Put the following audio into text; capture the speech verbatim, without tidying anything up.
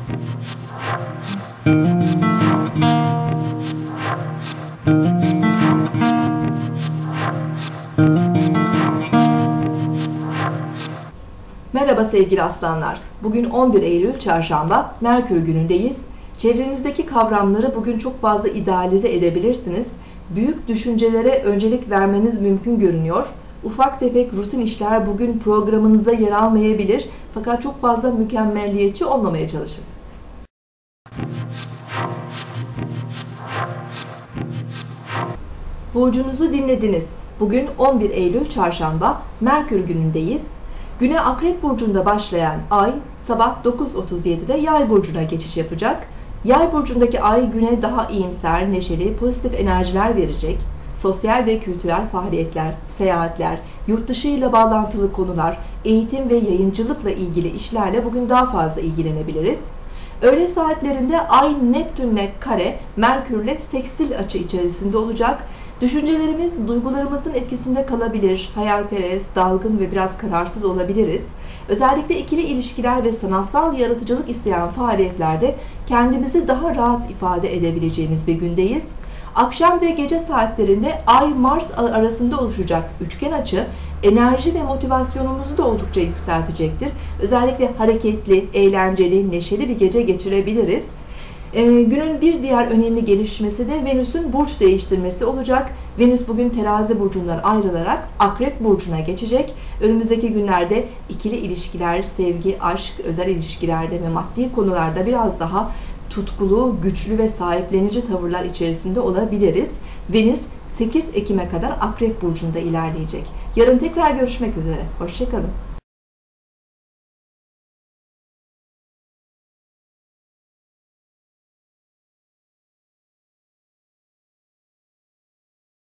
Merhaba sevgili aslanlar. Bugün on bir Eylül Çarşamba, Merkür günündeyiz. Çevrenizdeki kavramları bugün çok fazla idealize edebilirsiniz. Büyük düşüncelere öncelik vermeniz mümkün görünüyor. Ufak tefek rutin işler bugün programınızda yer almayabilir. Fakat çok fazla mükemmelliyetçi olmamaya çalışın. Burcunuzu dinlediniz. Bugün on bir Eylül Çarşamba, Merkür günündeyiz. Güne Akrep Burcu'nda başlayan ay sabah dokuz otuz yedi'de Yay Burcu'na geçiş yapacak. Yay Burcu'ndaki ay güne daha iyimser, neşeli, pozitif enerjiler verecek. Sosyal ve kültürel faaliyetler, seyahatler, yurt dışı ile bağlantılı konular, eğitim ve yayıncılıkla ilgili işlerle bugün daha fazla ilgilenebiliriz. Öğle saatlerinde ay Neptün'le kare, Merkür'le sekstil açı içerisinde olacak. Düşüncelerimiz duygularımızın etkisinde kalabilir, hayalperest, dalgın ve biraz kararsız olabiliriz. Özellikle ikili ilişkiler ve sanatsal yaratıcılık isteyen faaliyetlerde kendimizi daha rahat ifade edebileceğimiz bir gündeyiz. Akşam ve gece saatlerinde Ay-Mars arasında oluşacak üçgen açı enerji ve motivasyonumuzu da oldukça yükseltecektir. Özellikle hareketli, eğlenceli, neşeli bir gece geçirebiliriz. Ee, günün bir diğer önemli gelişmesi de Venüs'ün burç değiştirmesi olacak. Venüs bugün Terazi burcundan ayrılarak Akrep burcuna geçecek. Önümüzdeki günlerde ikili ilişkiler, sevgi, aşk, özel ilişkilerde ve maddi konularda biraz daha tutkulu, güçlü ve sahiplenici tavırlar içerisinde olabiliriz. Venüs sekiz Ekim'e kadar Akrep burcunda ilerleyecek. Yarın tekrar görüşmek üzere. Hoşça kalın.